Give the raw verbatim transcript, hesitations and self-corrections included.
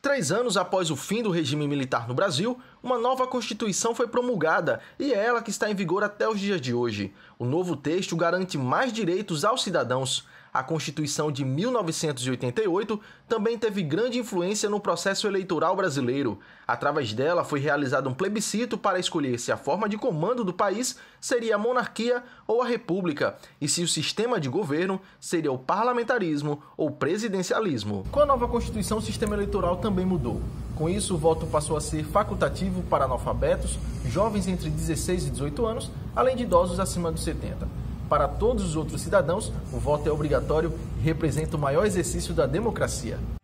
três anos após o fim do regime militar no Brasil, uma nova Constituição foi promulgada e é ela que está em vigor até os dias de hoje. O novo texto garante mais direitos aos cidadãos. A Constituição de mil novecentos e oitenta e oito também teve grande influência no processo eleitoral brasileiro. Através dela foi realizado um plebiscito para escolher se a forma de comando do país seria a monarquia ou a república, e se o sistema de governo seria o parlamentarismo ou presidencialismo. Com a nova Constituição, o sistema eleitoral também mudou. Com isso, o voto passou a ser facultativo para analfabetos, jovens entre dezesseis e dezoito anos, além de idosos acima dos setenta. Para todos os outros cidadãos, o voto é obrigatório e representa o maior exercício da democracia.